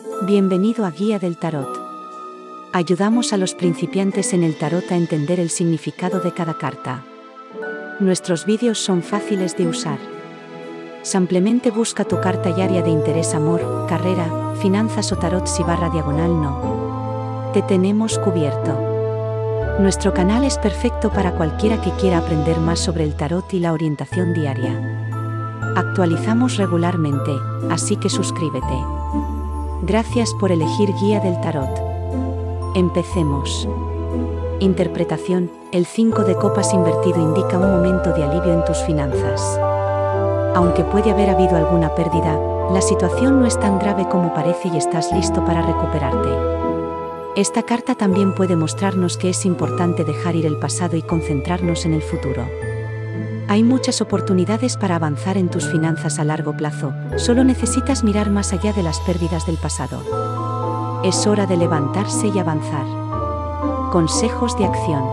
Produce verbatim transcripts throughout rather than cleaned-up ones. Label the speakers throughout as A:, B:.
A: Bienvenido a Guía del Tarot. Ayudamos a los principiantes en el tarot a entender el significado de cada carta. Nuestros vídeos son fáciles de usar. Simplemente busca tu carta y área de interés: amor, carrera, finanzas o tarot si barra diagonal no. Te tenemos cubierto. Nuestro canal es perfecto para cualquiera que quiera aprender más sobre el tarot y la orientación diaria. Actualizamos regularmente, así que suscríbete. Gracias por elegir Guía del Tarot. Empecemos. Interpretación: el cinco de copas invertido indica un momento de alivio en tus finanzas. Aunque puede haber habido alguna pérdida, la situación no es tan grave como parece y estás listo para recuperarte. Esta carta también puede mostrarnos que es importante dejar ir el pasado y concentrarnos en el futuro. Hay muchas oportunidades para avanzar en tus finanzas a largo plazo, solo necesitas mirar más allá de las pérdidas del pasado. Es hora de levantarse y avanzar. Consejos de acción.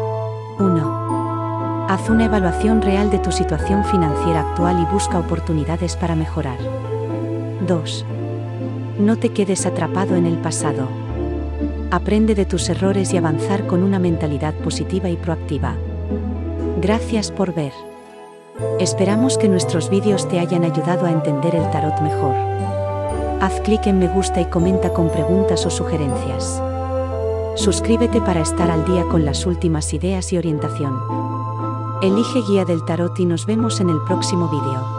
A: uno. Haz una evaluación real de tu situación financiera actual y busca oportunidades para mejorar. dos. No te quedes atrapado en el pasado. Aprende de tus errores y avanzar con una mentalidad positiva y proactiva. Gracias por ver. Esperamos que nuestros vídeos te hayan ayudado a entender el tarot mejor. Haz clic en me gusta y comenta con preguntas o sugerencias. Suscríbete para estar al día con las últimas ideas y orientación. Elige Guía del Tarot y nos vemos en el próximo vídeo.